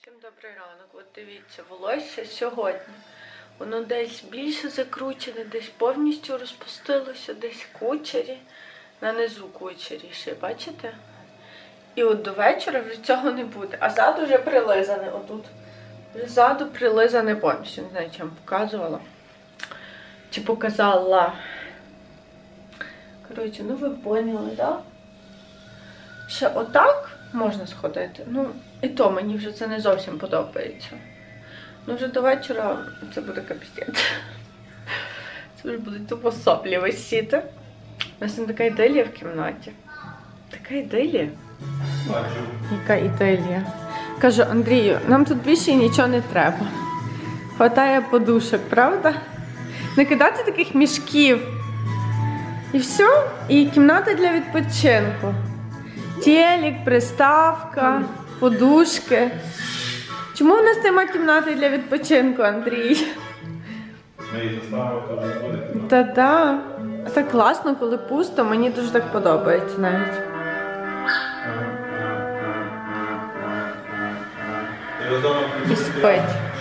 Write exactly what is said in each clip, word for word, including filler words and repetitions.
Всім добрий ранок. От дивіться, волосся сьогодні. Воно десь більше закручене, десь повністю розпустилося, десь кучері. На низу кучеріше, бачите? І от до вечора вже цього не буде. А ззаду вже прилизане. Отут. Вже ззаду прилизане повністю. Не знаю, чи вам показувала. Чи показала. Коротше, ну ви поняли, так? Да? Ще отак можна сходити. Ну, і то мені вже це не зовсім подобається. Ну, вже до вечора це буде капістець. Це вже буде тупо соплі висіти. У нас така іделія в кімнаті. Така іделія. Яка іделія. Кажу, Андрію, нам тут більше нічого не треба. Хватає подушок, правда? Не кидати таких мішків. І все. І кімната для відпочинку. Телек, приставка, подушки. Чому в нас нема кімнати для відпочинку, Андрій? Ми її заставили, то вже буде. Та-да. Так класно, коли пусто, мені дуже так подобається навіть. І спить.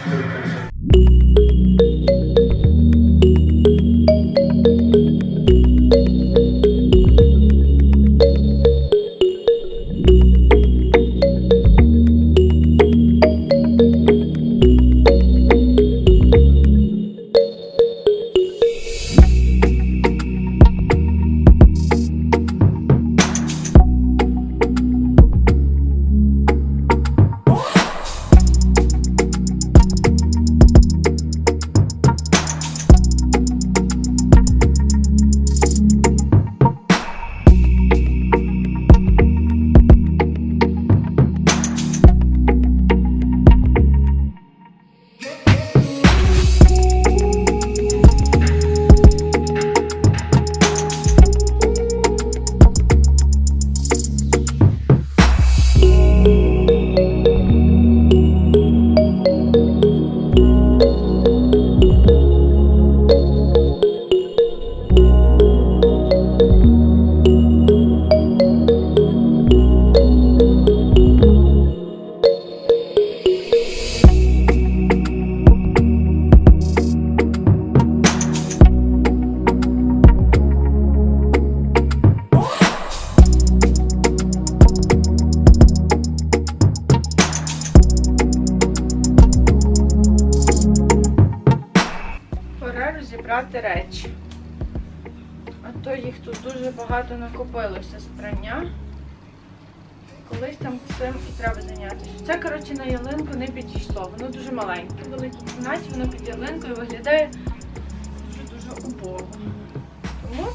Розібрати речі. А то їх тут дуже багато накопилося з прання. Колись там цим і треба зайнятися. Це, коротше, на ялинку не підійшло. Воно дуже маленьке. В великій кімнаті воно під ялинкою виглядає дуже-дуже убого. Тому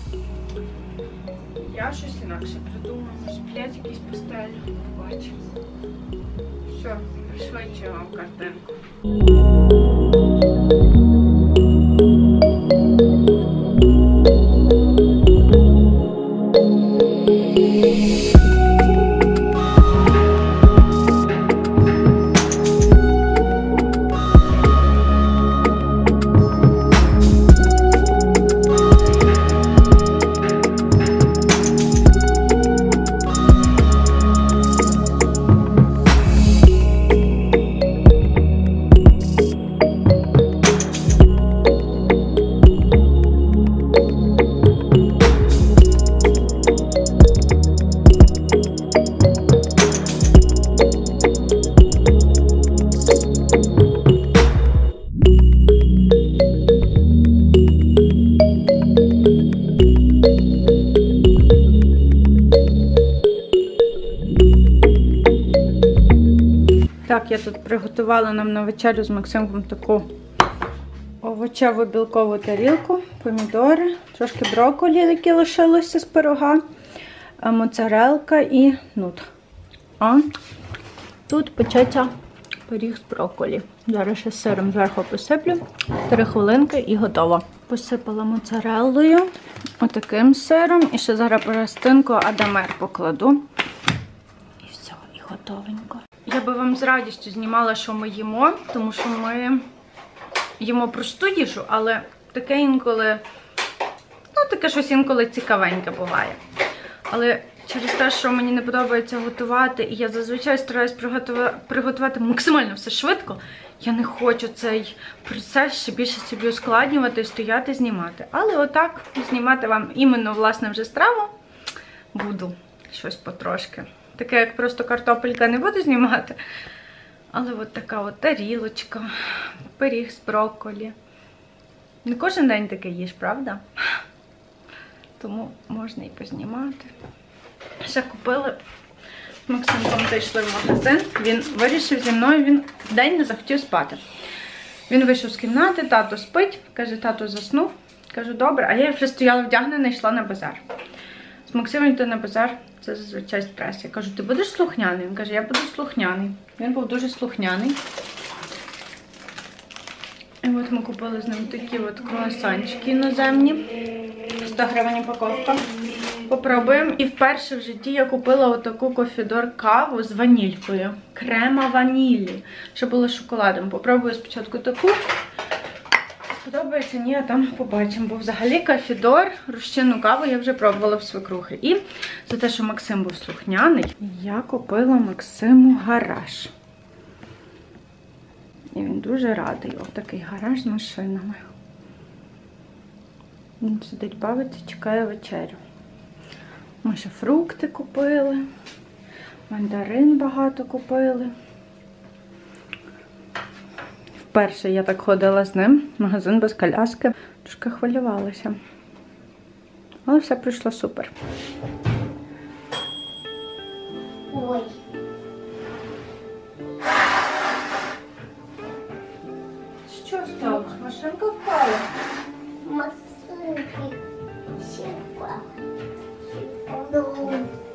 я щось інакше придумаю. Може, плять якісь пастелі. Бачу. Все, пришвидшую вам картинку. Так, я тут приготувала нам на вечерю з Максимком таку овочеву білкову тарілку, помідори, трошки брокколі, які лишилося з пирога, моцарелка і нут. А тут печеться пиріг з брокколі. Зараз ще з сиром зверху посиплю. Три хвилинки і готово. Посипала моцареллою, отаким сиром. І ще зараз перестинку адамер покладу. І все, і готовенько. Я би вам з радістю знімала, що ми їмо, тому що ми їмо просту їжу, але таке інколи, ну таке щось інколи цікавеньке буває. Але Через те, що мені не подобається готувати, і я зазвичай стараюсь приготувати, приготувати максимально все швидко, я не хочу цей процес ще більше собі ускладнювати, стояти, знімати. Але отак знімати вам іменно, власне, вже страву буду щось потрошки. Таке, як просто картопелька, не буду знімати. Але от така от тарілочка, пиріг з брокколі. Не кожен день таке їш, правда? Тому можна і познімати. Ще купили, з Максимком зайшли в магазин, він вирішив зі мною, він вдень не захотів спати. Він вийшов з кімнати, тато спить, каже, тато заснув. Кажу, добре, а я вже стояла вдягнена і йшла на базар. З Максимом йти на базар, це зазвичай стрес. Я кажу, ти будеш слухняний? Він каже, я буду слухняний. Він був дуже слухняний. І от ми купили з ним такі от круасанчики іноземні. сто гривень упаковка. Попробуємо. І вперше в житті я купила отаку кофідор каву з ванількою. Крема ванілі. Що було з шоколадом. Попробую спочатку таку. Сподобається, ні, а там побачимо. Бо взагалі кофідор, розчинну каву я вже пробувала в свекрухи. І за те, що Максим був слухняний, я купила Максиму гараж. І він дуже радий. Ось такий гараж з машинами. Він сидить, бавиться, чекає вечерю. Ми ще фрукти купили. Мандарин багато купили. Вперше я так ходила з ним. Магазин без коляски. Трошки хвилювалася. Але все пройшло супер. Ой. Що сталося? Машинка впала. Машинки. Щепа. Ну.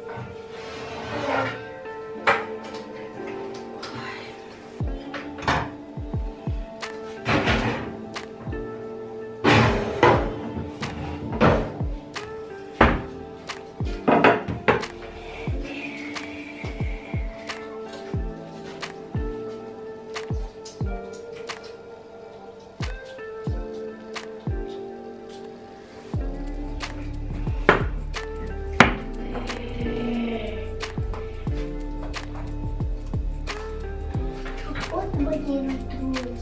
От мені тут.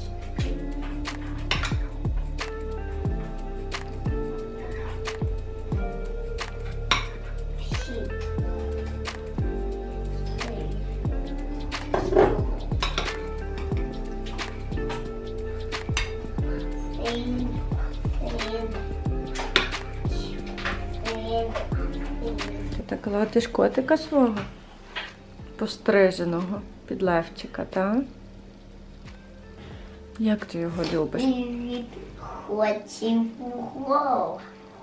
Ти так гладиш котика свого? Постриженого під Левчика, так? Як ти його любиш? Привіт, хочемо голову.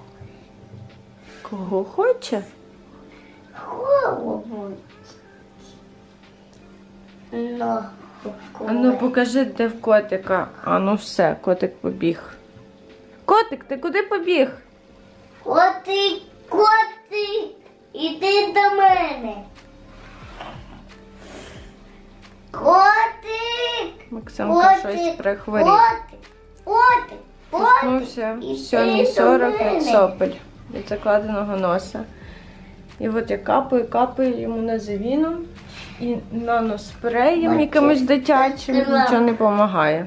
Кого хоче? Голову. Ну, А ну покажи, де в котика. А ну все, котик побіг. Котик, ти куди побіг? Котик, котик, іди до мене. Котик, Максимка щось прихворів. котик, котик, котик. Проснувся в сьомій сорок від сопель, від закладеного носа. І от я капаю, капаю йому на завіну і наноспреєм якимось дитячим, нічого не допомагає.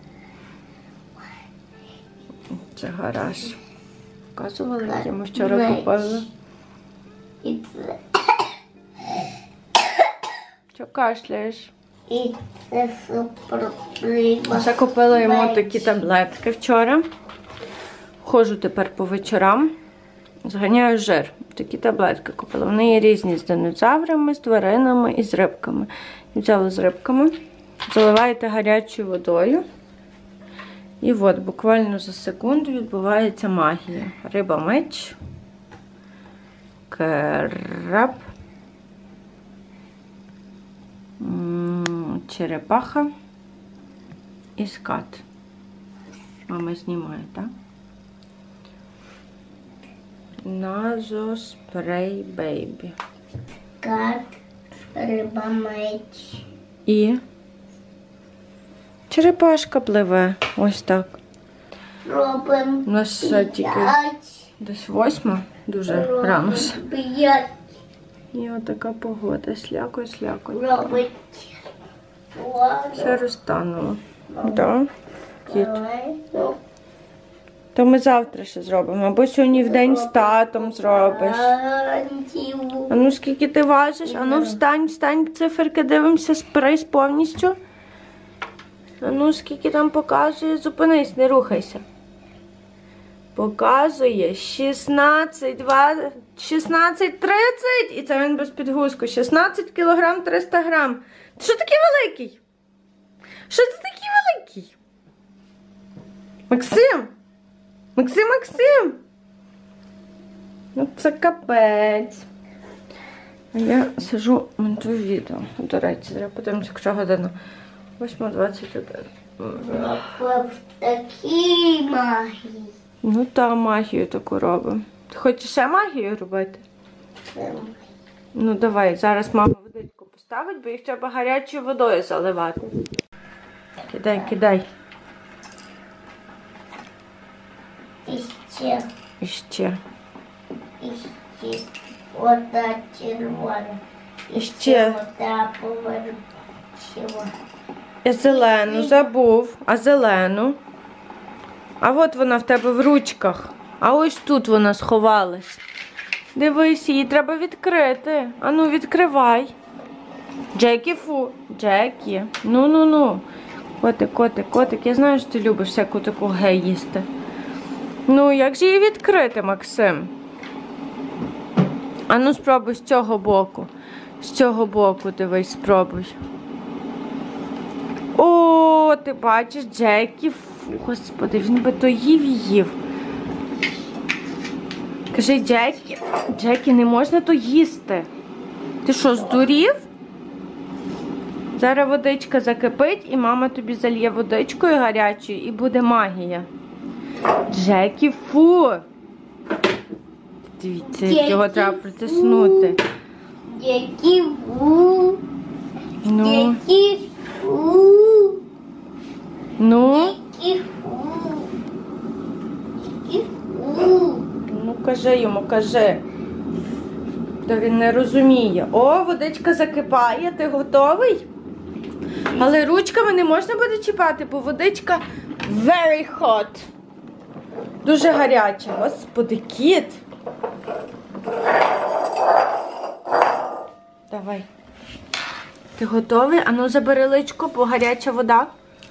Це гараж. Показували, як ми вчора купили. І це, Що кашляєш? і це суперприма. Ще купила йому такі таблетки вчора. Ходжу тепер по вечорам. Зганяю жир. Такі таблетки купила. Вони є різні з динозаврами, з тваринами і з рибками. Взяла з рибками. Заливаєте гарячою водою. І от буквально за секунду відбувається магія. Риба-меч. Краб. Черепаха і скат. Мама знімає, так? Назоспрей бейбі. Кат, риба, меч. І черепашка пливе. Ось так. Робимо У нас ще тільки п'ять. десь восьма. Дуже рано. П'ять. І отака погода. Слякоть, слякоть. Робить. Все розтануло. Да? Кіт. Ну, То ми завтра ще зробимо. Або сьогодні в день з татом зробиш. А ну скільки ти важиш? А ну встань, встань, циферки, дивимося, спрись повністю. А ну скільки там показує? Зупинись, не рухайся. Показує шістнадцять, два, шістнадцять, тридцять. І це він без підгузку. шістнадцять кілограм триста грам. Ти що такий великий? Що ти такий великий? Максим? Максим, Максим! Ну це капець. А я сижу, монтую відео. До речі, треба подивимося, якщо година. восьма двадцять один. Такі магії. Ну та магію таку робимо. Ти хочеш ще магію робити? Ну давай, зараз мама водичку поставить, бо їх треба гарячою водою заливати. Кидай, кидай. Іще. І ще. Іще. Вода червона. І ще. Вода помаранчева. Я зелену забув. А зелену? А от вона в тебе в ручках. А ось тут вона сховалась. Дивись, її треба відкрити. Ану, відкривай. Джекі, фу. Джекі. Ну-ну-ну. Котик, котик, котик. Я знаю, що ти любиш всяку таку гей їсти. Ну, як же її відкрити, Максим? Ану, спробуй з цього боку. З цього боку, дивись, спробуй. О, ти бачиш, Джекі, фу, господи, він би то їв і їв. Кажи, Джекі, Джекі, не можна то їсти. Ти що, здурів? Зараз водичка закипить, і мама тобі зальє водичкою гарячою, і буде магія. Джекі, фу! Дивіться, як його треба притиснути. Джекі, фу. Ну, Джекі, фу. ну, Джекі, фу. Джекі, фу. ну кажи йому, кажи. То він не розуміє. О, водичка закипає, ти готовий? Але ручками не можна буде чіпати, бо водичка very hot. Дуже гаряча. Господи, кіт. Давай. Ти готовий? Ану, забери личко, бо гаряча вода.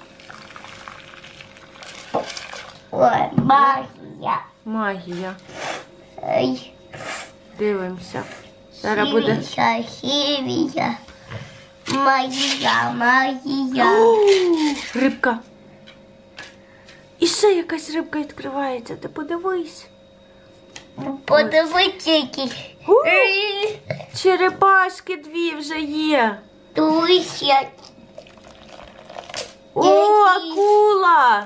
Ой, магія. Магія. Ай. Дивимося. Зараз буде. Хімія, хімія. Магія, магія. Рибка. І ще якась рибка відкривається. Ти подивись. Подивіться, які. У, черепашки дві вже є. Дивіться. О, Які? акула.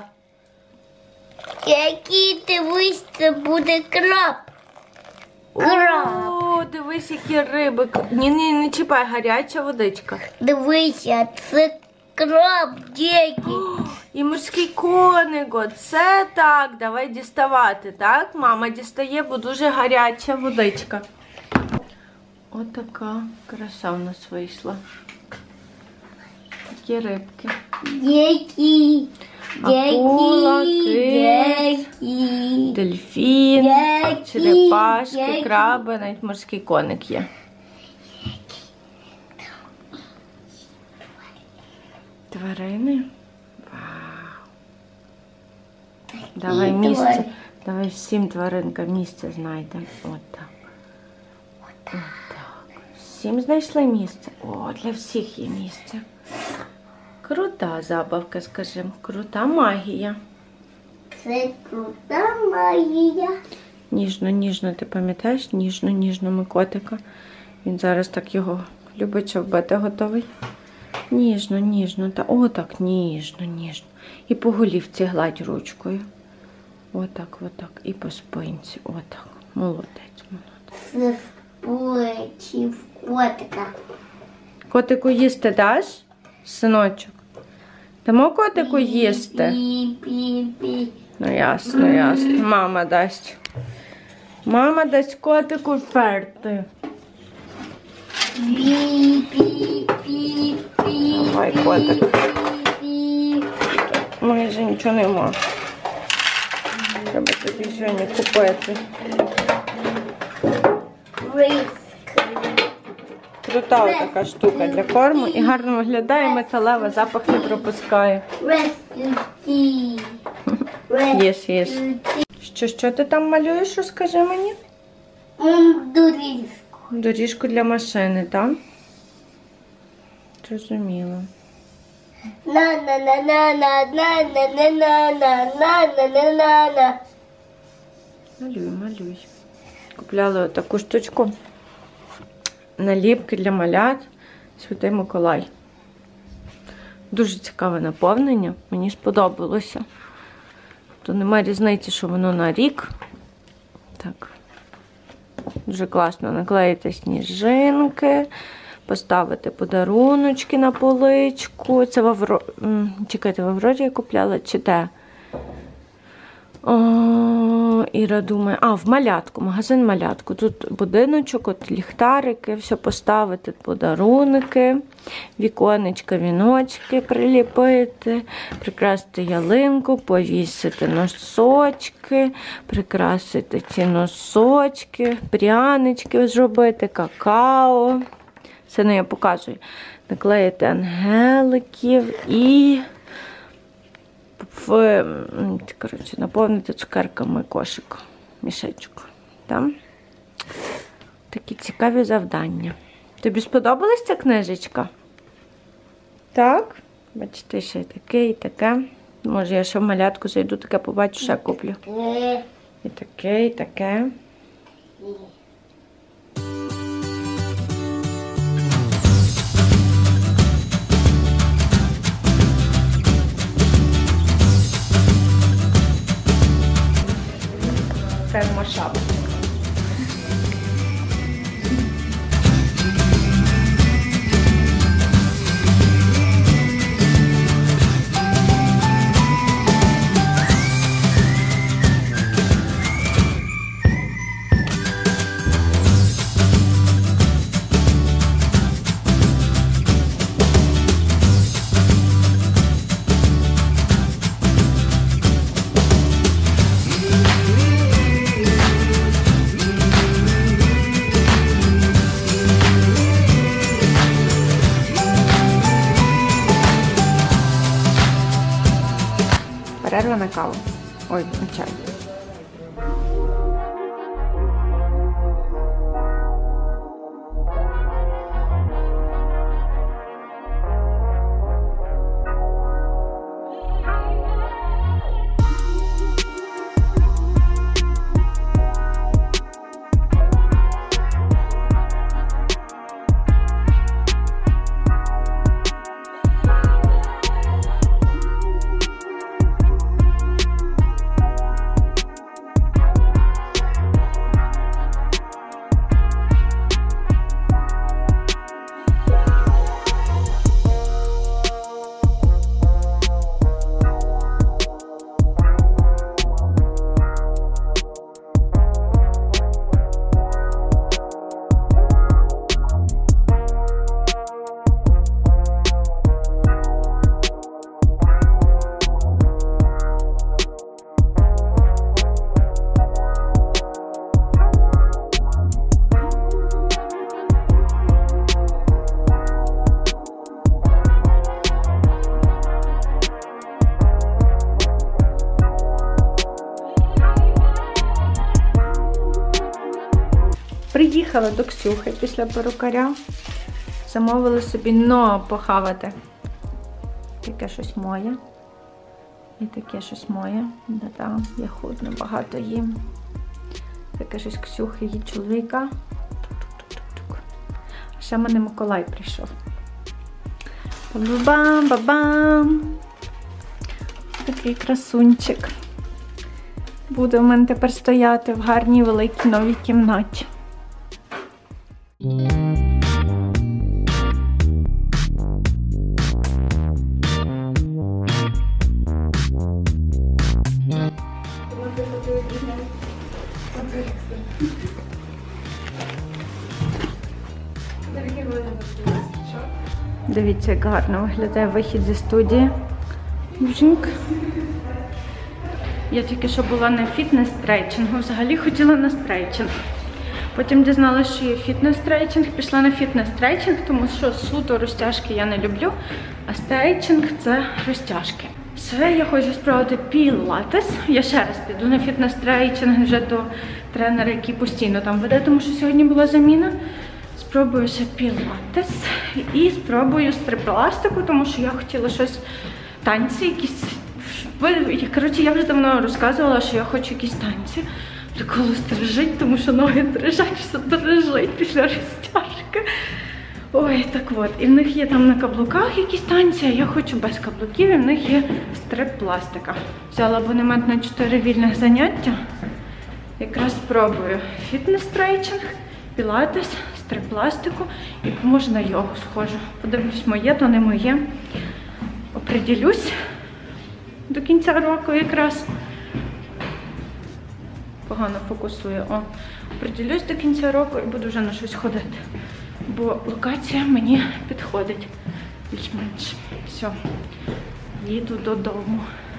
Який дивись, це буде краб. Краб. О, дивись, які риби. Ні, ні, не чіпай, гаряча водичка. Дивися, це краб, діти. І морський коник. Це так. Давай діставати, так? Мама дістає, бо дуже гаряча водичка. Отака краса в нас вийшла. Такі рибки. Діти. Акула, кит, Діти. дельфін, Які? черепашки, Які? краби, навіть морський коник є. Тварини? Вау. Давай місце. тварини. Давай всім тваринкам місце знайдемо. Отак. Отак. Всім знайшли місце? О, для всіх є місце. Крута забавка, скажімо. Крута магія. Це крута магія. Ніжно, ніжно, ти пам'ятаєш? Ніжно, ніжно ми котика. Він зараз так його любить, щоб бити готовий. Ніжно, ніжно. Та отак, ніжно, ніжно. І по голівці гладь ручкою. Отак, отак. І по спинці. Отак. Молодець, молодець. Це сплечів котика. Котику їсти даш, синочок? Дамо котику їсти? Пі-пі-пі. Ну ясно, ясно. Мама дасть. Мама дасть котику ферти. Пі-пі-пі-пі. Давай, котик. Пі-пі. Майже нічого нема. Треба тобі сьогодні купити. Риск. Крута така штука для корму і гарно виглядає, металева, запах не пропускає. Ресті. Їж, їж. Що, що ти там малюєш, розкажи мені? Доріжку. Доріжку для машини, так? Зрозуміло. На на на на на на на на на на на на на на на. Малюй, малюй. Купляли таку штучку. Наліпки для малят. Святий Миколай. Дуже цікаве наповнення. Мені сподобалося. То немає різниці, що воно на рік. Так. Дуже класно наклеїти сніжинки, поставити подаруночки на поличку. Це в Авро... Чекайте, в Авроді я купляла, чи те? О, Іра думає, а, в Малятку, магазин Малятку. Тут будиночок, от ліхтарики, все поставити, подарунки, віконечка, віночки приліпити, прикрасити ялинку, повісити носочки, прикрасити ці носочки, прянички зробити, какао. Це не я показую. Наклеїти ангеликів і в, коротше, наповнити цукерками кошик, мішечок. Там такі цікаві завдання. Тобі сподобалась ця книжечка? Так? Бачите, ще таке і таке. Може, я ще в Малятку зайду, таке побачу, ще куплю. І таке, і таке. Термошапочка. Перерва на каву. Ой, на чай. Приїхала до Ксюхи після перукаря. Замовила собі но похавати. Таке щось моє. І таке щось моє. Да-да, я худно, багато їм. Таке щось Ксюхи, її чоловіка. А ще в мене Миколай прийшов. Ба-бам, ба-бам. Такий красунчик. Буде в мене тепер стояти в гарній великій новій кімнаті. Дивіться, як гарно виглядає вихід зі студії. Бжинк. Я тільки що була на фітнес-стрейчингу, взагалі хотіла на стрейчинг. Потім дізналася, що є фітнес-стрейчинг, пішла на фітнес-стрейчинг, тому що суто розтяжки я не люблю, а стрейчинг – це розтяжки. Все, я хочу спробувати пілатес. Я ще раз піду на фітнес-стрейчинг вже до тренера, який постійно там веде, тому що сьогодні була заміна. Спробую ще пілатес і спробую стрипластику, тому що я хотіла щось, танці якісь. Коротше, я вже давно розказувала, що я хочу якісь танці. Приколу стрижить, тому що ноги дрижать, все дрижить після розтяжки. Ой, так от. І в них є там на каблуках якісь танці, а я хочу без каблуків, і в них є стрип-пластика. Взяла абонемент на чотири вільних заняття. Якраз спробую фітнес-стрейчинг, пілатес, стрип-пластику і може на йогу схожу. Подивлюсь, моє, то не моє. Оприділюсь до кінця року якраз. Погано фокусую. О, приділюсь до кінця року і буду вже на щось ходити. Бо локація мені підходить більш-менш. Все, їду додому.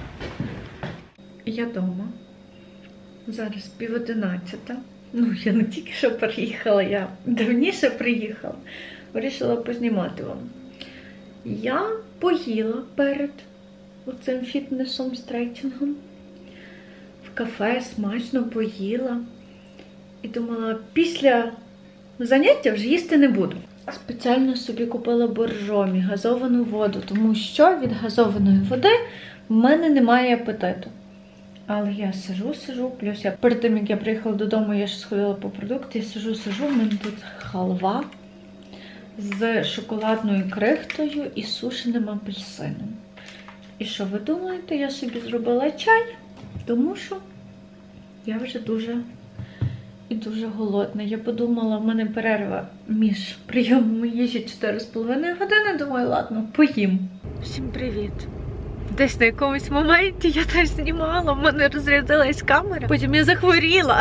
Я вдома. Зараз пів одинадцята. Ну, я не тільки що приїхала, я давніше приїхала. Вирішила познімати вам. Я поїла перед оцим фітнесом, стрейчингом. В кафе смачно поїла. І думала, після заняття вже їсти не буду. Спеціально собі купила боржомі, газовану воду, тому що від газованої води в мене немає апетиту. Але я сижу, сижу, плюс я перед тим, як я приїхала додому, я ж сходила по продукти, я сижу, сижу, в мене тут халва з шоколадною крихтою і сушеним апельсином. І що ви думаєте, я собі зробила чай, тому що я вже дуже і дуже голодна. Я подумала, в мене перерва між прийомами їжі чотири з половиною години, думаю, ладно, поїм. Всім привіт! Десь на якомусь моменті я теж знімала, в мене розрядилась камера, потім я захворіла.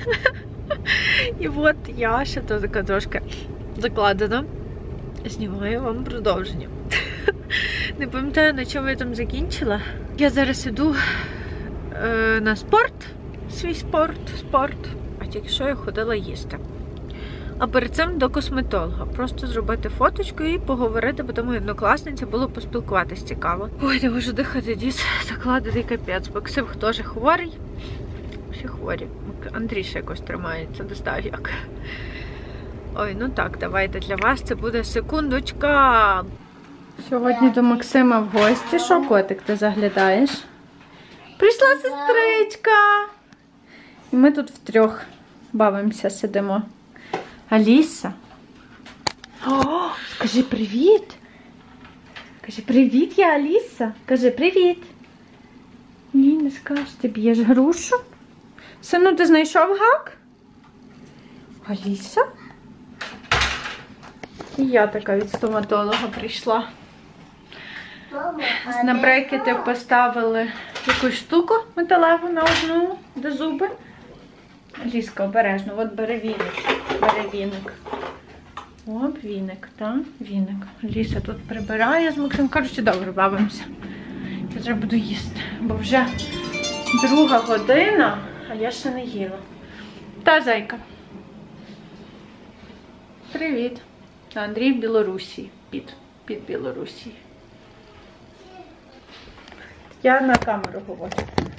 І от я ще то така трошки закладена. Знімаю вам продовження. Не пам'ятаю, на чому я там закінчила. Я зараз іду е, на спорт, свій спорт, спорт. А тільки що я ходила їсти. А перед цим до косметолога. Просто зробити фоточку і поговорити, бо тому однокласниця було поспілкуватись цікаво. Ой, не можу дихати, діс закладений капець. Максим теж хворий. Всі хворі. Андрій ще якось тримається, не знаю як. Ой, ну так, давайте для вас це буде секундочка. Сьогодні до Максима в гості. Що, котик, ти заглядаєш? Прийшла сестричка! І ми тут втрьох бавимося, сидимо. Аліса. О, скажи привіт. Кажи привіт, я Аліса. Кажи привіт. Ні, не скажеш, ти б'єш грушу? Сину, ти знайшов гак? Аліса? І я така від стоматолога прийшла. На брекети поставили якусь штуку металеву на одну, де зуби. Ліска, обережно, от бери віник, бери віник. Оп, віник, так, віник. Ліса тут прибирає з Максимом. Коротше, добре, бавимося. Я треба буду їсти, бо вже друга година, а я ще не їла. Та, зайка. Привіт. Андрій в Білорусі, під, під Білорусі. Я на камеру говорю.